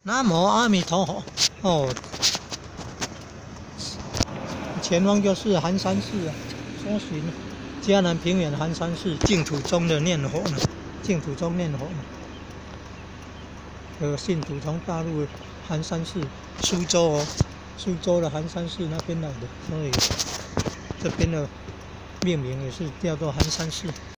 南无阿弥陀佛。哦，前方就是寒山寺啊，搜寻嘉南平原寒山寺净土中的念佛呢，净土中念佛呢。有信徒从大陆寒山寺、苏州哦，苏州的寒山寺那边来的，所以这边的命名也是叫做寒山寺。